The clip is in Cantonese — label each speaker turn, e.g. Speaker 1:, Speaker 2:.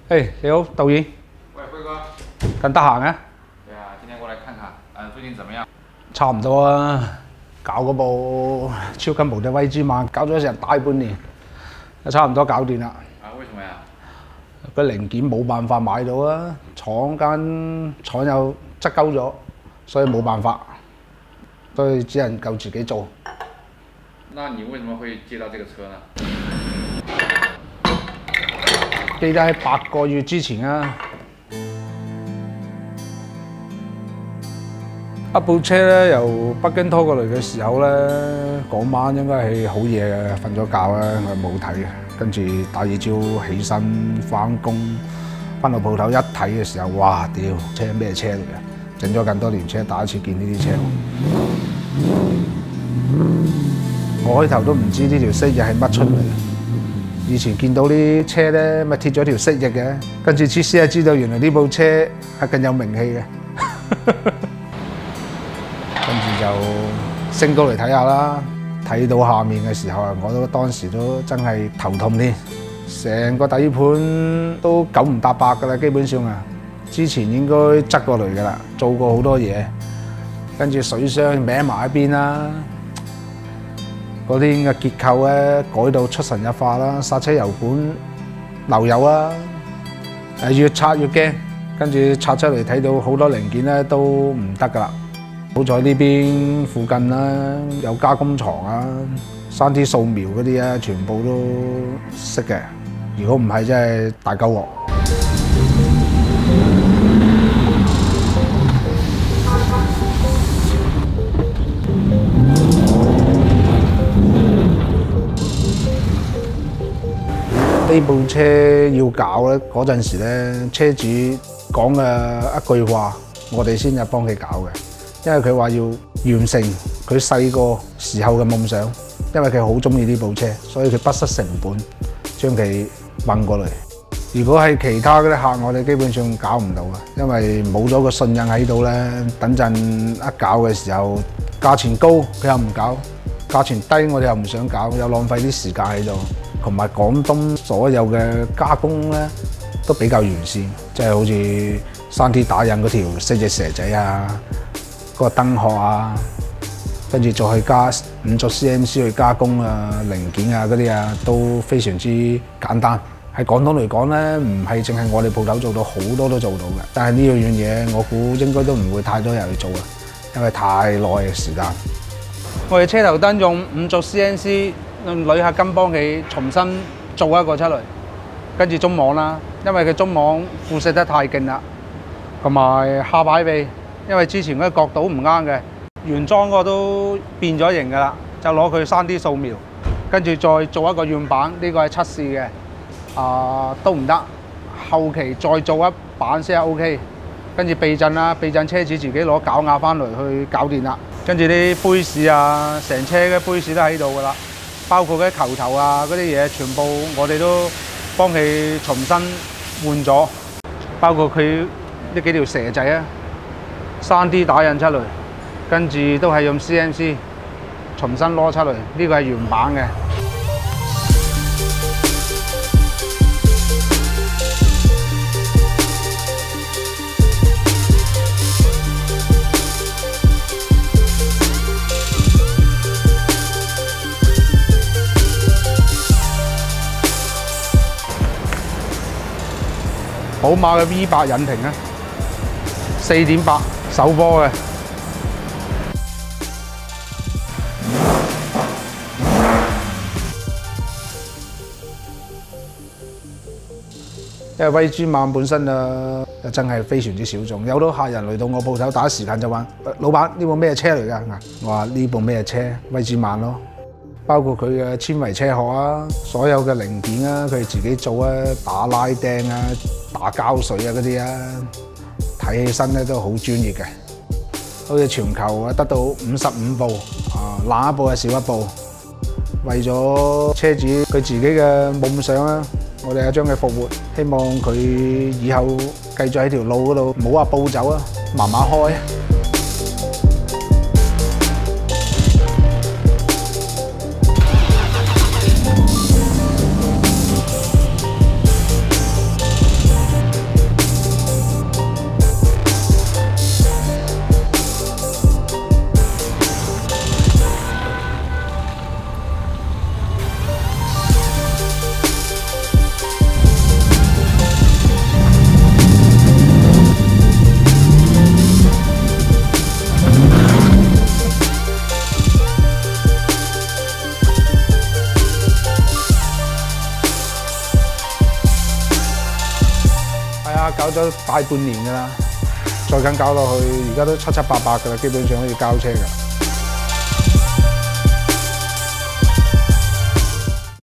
Speaker 1: 嘿，你好，導演，
Speaker 2: 喂，辉哥。
Speaker 1: 咁得閒啊？
Speaker 2: 对啊，今天过来看看，最近怎么样？
Speaker 1: 差唔多啊，搞嗰部超級無敵威之曼，搞咗成大半年，差唔多搞掂啦。
Speaker 2: 为什么呀？
Speaker 1: 個零件冇辦法買到啊，廠又執鳩咗，所以冇辦法，所以只能夠自己做。
Speaker 2: 那你为什么會接到這個車呢？
Speaker 1: 記得喺8個月之前啊，一部車咧由北京拖過嚟嘅時候咧，嗰晚應該係好夜嘅，瞓咗覺啦，我冇睇嘅。跟住第二朝起身翻工，翻到鋪頭一睇嘅時候，哇！屌，車咩車嚟嘅？整咗咁多年車，第一次見呢啲車。我開頭都唔知呢條蜥蜴係乜出嚟。以前見到啲車咧，咪貼咗條蜥蜴嘅，跟住先係知道原來呢部車係更有名氣嘅。跟住就升高嚟睇下啦，睇到下面嘅時候啊，我都當時都真係頭痛添，成個底盤都九唔搭八噶啦，基本上啊，之前應該執過嚟噶啦，做過好多嘢，跟住水箱歪埋一邊啦。嗰啲嘅結構咧改到出神入化啦，剎車油管漏油啦，越拆越驚，跟住拆出嚟睇到好多零件咧都唔得噶啦。好在呢邊附近啦有加工廠啊，3D 掃描嗰啲啊，全部都識嘅。如果唔係真係大鳩鑊。呢部車要搞咧，嗰陣時咧，車主講嘅一句話，我哋先係幫佢搞嘅，因為佢話要完成佢細個時候嘅夢想，因為佢好中意呢部車，所以佢不惜成本將佢運過嚟。如果係其他嗰啲客，我哋基本上搞唔到嘅，因為冇咗個信任喺度咧，等陣一搞嘅時候，價錢高佢又唔搞，價錢低我哋又唔想搞，又浪費啲時間喺度。同埋廣東所有嘅加工咧都比較完善，即係好似3D 打印嗰條4隻蛇仔啊，嗰個燈殼啊，跟住再去加5軸 CNC 去加工啊零件啊嗰啲啊，都非常之簡單。喺廣東嚟講咧，唔係淨係我哋鋪頭做到，好多都做到嘅。但係呢樣嘢，我估應該都唔會太多人去做啊，因為太耐嘅時間。我哋車頭燈用5軸 CNC。旅客跟幫佢重新做一個出嚟，跟住中網啦，因為佢中網腐蝕得太勁啦，同埋下擺臂，因為之前嗰個角度唔啱嘅，原裝嗰個都變咗形㗎啦，就攞佢3D 掃描，跟住再做一個樣板，呢個係測試嘅，都唔得，後期再做一版先係 OK， 跟住避震啦，避震車主自己攞絞牙翻嚟去搞掂啦，跟住啲杯士啊，成車嘅杯士都喺度㗎啦。包括嗰啲球頭啊嗰啲嘢，全部我哋都幫佢重新換咗，包括佢呢幾條蛇仔啊，3D 打印出嚟，跟住都係用 CNC 重新攞出嚟，呢個係原版嘅。寶馬嘅 V8 引擎啊，4.8手波嘅。因為威之曼本身啊，真係非常之小眾，有好多客人嚟到我鋪頭，第一時間就問：老闆呢部咩車嚟㗎？我話呢部咩車？威之曼咯。包括佢嘅纖維車殼啊，所有嘅零件啊，佢自己做啊，打拉釘啊，打膠水啊嗰啲啊，睇起身咧都好專業嘅。好似全球啊得到55部，爛一部係少一部。為咗車主佢自己嘅夢想啊，我哋係將佢復活，希望佢以後繼續喺條路嗰度，唔好話暴走啊，慢慢開。 啦，搞咗大半年㗎啦，再緊搞落去，而家都七七八八㗎啦，基本上可以交車㗎。